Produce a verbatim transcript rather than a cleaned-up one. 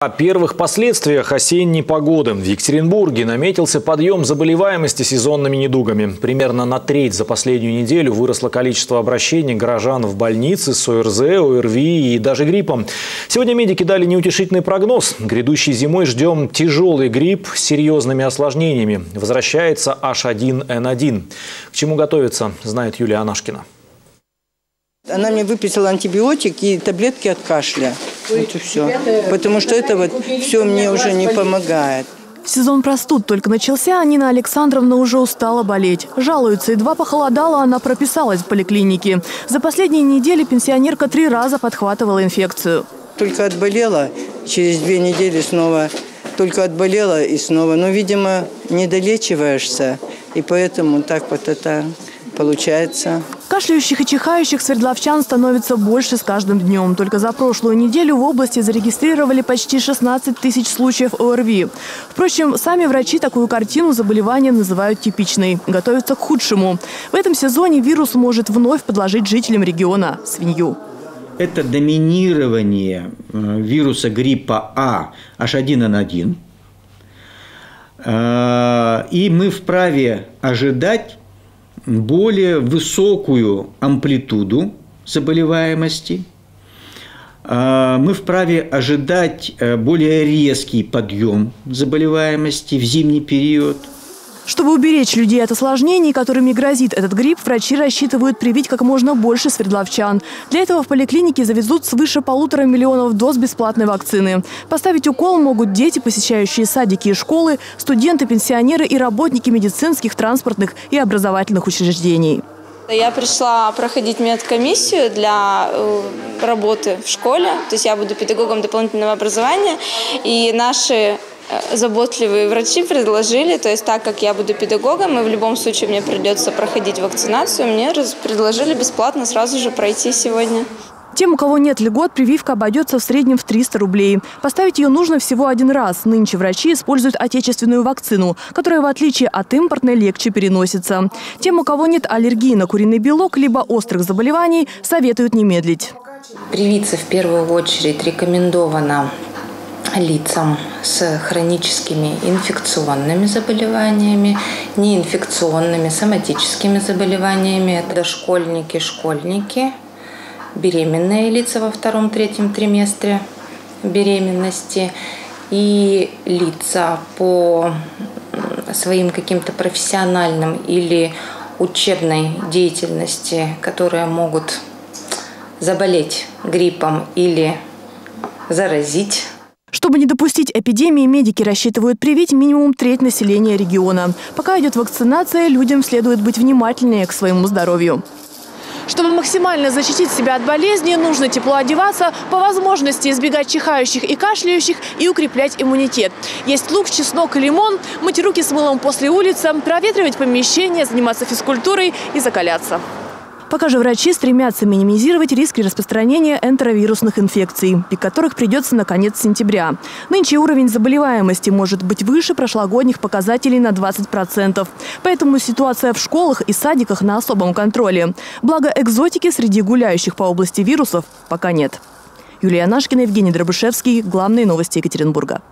О первых последствиях осенней погоды. В Екатеринбурге наметился подъем заболеваемости сезонными недугами. Примерно на треть за последнюю неделю выросло количество обращений горожан в больницы с ОРЗ, ОРВИ и даже гриппом. Сегодня медики дали неутешительный прогноз. Грядущей зимой ждем тяжелый грипп с серьезными осложнениями. Возвращается эйч один эн один. К чему готовиться, знает Юлия Анашкина. Она мне выписала антибиотик и таблетки от кашля. Вот и все. Потому что это вот все мне уже не помогает. Сезон простуд только начался, а Нина Александровна уже устала болеть. Жалуется, едва похолодало, она прописалась в поликлинике. За последние недели пенсионерка три раза подхватывала инфекцию. Только отболела, через две недели снова. Только отболела и снова. Но, видимо, не долечиваешься, и поэтому так вот это получается. Кашляющих и чихающих свердловчан становится больше с каждым днем. Только за прошлую неделю в области зарегистрировали почти шестнадцать тысяч случаев ОРВИ. Впрочем, сами врачи такую картину заболевания называют типичной. Готовятся к худшему. В этом сезоне вирус может вновь подложить жителям региона свинью. Это доминирование вируса гриппа А эйч один эн один. И мы вправе ожидать более высокую амплитуду заболеваемости. Мы вправе ожидать более резкий подъем заболеваемости в зимний период. Чтобы уберечь людей от осложнений, которыми грозит этот грипп, врачи рассчитывают привить как можно больше свердловчан. Для этого в поликлинике завезут свыше полутора миллионов доз бесплатной вакцины. Поставить укол могут дети, посещающие садики и школы, студенты, пенсионеры и работники медицинских, транспортных и образовательных учреждений. Я пришла проходить медкомиссию для работы в школе. То есть я буду педагогом дополнительного образования. И наши заботливые врачи предложили, то есть так как я буду педагогом, и в любом случае мне придется проходить вакцинацию, мне предложили бесплатно сразу же пройти сегодня. Тем, у кого нет льгот, прививка обойдется в среднем в триста рублей. Поставить ее нужно всего один раз. Нынче врачи используют отечественную вакцину, которая, в отличие от импортной, легче переносится. Тем, у кого нет аллергии на куриный белок либо острых заболеваний, советуют не медлить. Привиться в первую очередь рекомендовано лицам с хроническими инфекционными заболеваниями, неинфекционными соматическими заболеваниями. Это дошкольники, школьники, беременные лица во втором-третьем триместре беременности и лица по своим каким-то профессиональным или учебной деятельности, которые могут заболеть гриппом или заразить. Чтобы не допустить эпидемии, медики рассчитывают привить минимум треть населения региона. Пока идет вакцинация, людям следует быть внимательнее к своему здоровью. Чтобы максимально защитить себя от болезни, нужно тепло одеваться, по возможности избегать чихающих и кашляющих и укреплять иммунитет. Есть лук, чеснок и лимон, мыть руки с мылом после улицы, проветривать помещение, заниматься физкультурой и закаляться. Пока же врачи стремятся минимизировать риски распространения энтеровирусных инфекций, пик которых придется на конец сентября. Нынче уровень заболеваемости может быть выше прошлогодних показателей на двадцать процентов. Поэтому ситуация в школах и садиках на особом контроле. Благо экзотики среди гуляющих по области вирусов пока нет. Юлия Анашкина, Евгений Дробышевский. Главные новости Екатеринбурга.